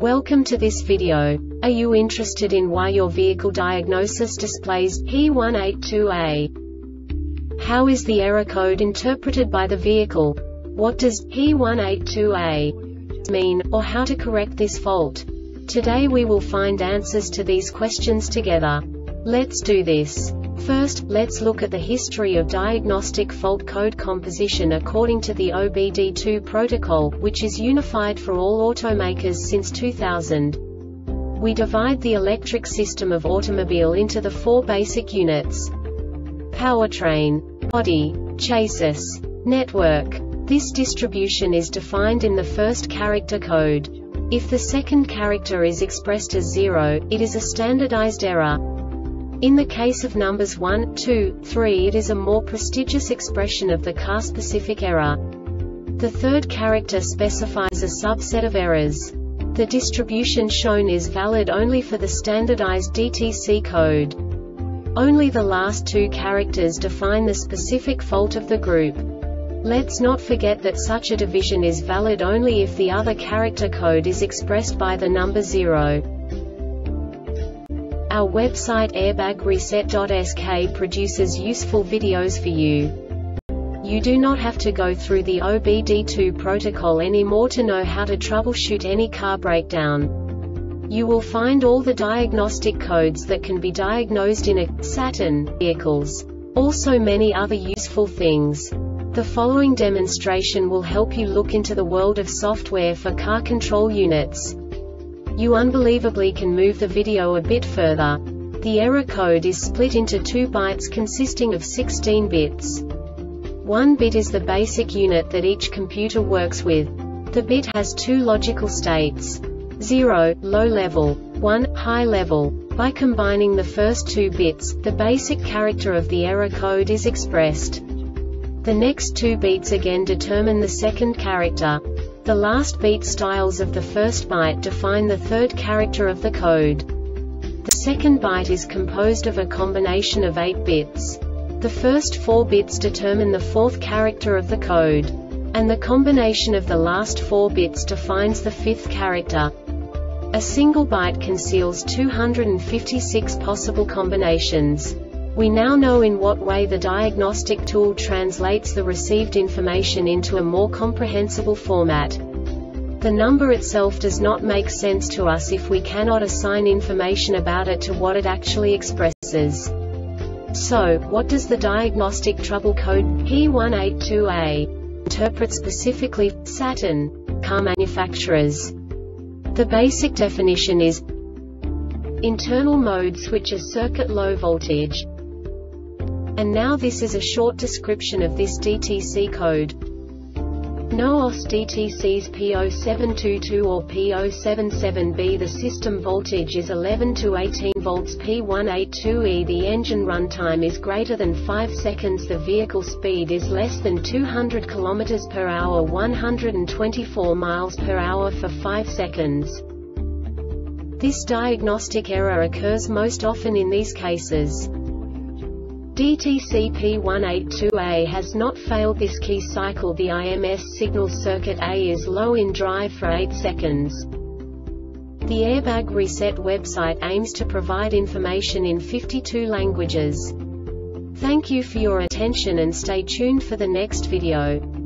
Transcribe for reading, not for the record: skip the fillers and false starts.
Welcome to this video. Are you interested in why your vehicle diagnosis displays P182A? How is the error code interpreted by the vehicle? What does P182A mean, or how to correct this fault? Today we will find answers to these questions together. Let's do this. First, let's look at the history of diagnostic fault code composition according to the OBD2 protocol, which is unified for all automakers since 2000. We divide the electric system of automobile into the four basic units: powertrain, body, chassis, network. This distribution is defined in the first character code. If the second character is expressed as 0, it is a standardized error. In the case of numbers 1, 2, 3, it is a more prestigious expression of the car-specific error. The third character specifies a subset of errors. The distribution shown is valid only for the standardized DTC code. Only the last two characters define the specific fault of the group. Let's not forget that such a division is valid only if the other character code is expressed by the number 0. Our website airbagreset.sk produces useful videos for you. You do not have to go through the OBD2 protocol anymore to know how to troubleshoot any car breakdown. You will find all the diagnostic codes that can be diagnosed in a Saturn vehicles. Also many other useful things. The following demonstration will help you look into the world of software for car control units. You unbelievably can move the video a bit further. The error code is split into 2 bytes consisting of 16 bits. 1 bit is the basic unit that each computer works with. The bit has 2 logical states: 0, low level, 1, high level. By combining the first 2 bits, the basic character of the error code is expressed. The next 2 beats again determine the second character. The last beat styles of the first byte define the third character of the code. The second byte is composed of a combination of 8 bits. The first 4 bits determine the fourth character of the code. And the combination of the last 4 bits defines the fifth character. A single byte conceals 256 possible combinations. We now know in what way the diagnostic tool translates the received information into a more comprehensible format. The number itself does not make sense to us if we cannot assign information about it to what it actually expresses. So, what does the diagnostic trouble code P182A interpret specifically for Saturn car manufacturers? The basic definition is internal mode switcher circuit low voltage. And now this is a short description of this DTC code. NOOS DTC's P0722 or P077B. The system voltage is 11 to 18 volts. P182E. The engine runtime is greater than 5 seconds. The vehicle speed is less than 200 km per hour, 124 miles per hour for 5 seconds. This diagnostic error occurs most often in these cases: DTC P182A has not failed this key cycle. The IMS signal circuit A is low in drive for 8 seconds. The Airbag Reset website aims to provide information in 52 languages. Thank you for your attention and stay tuned for the next video.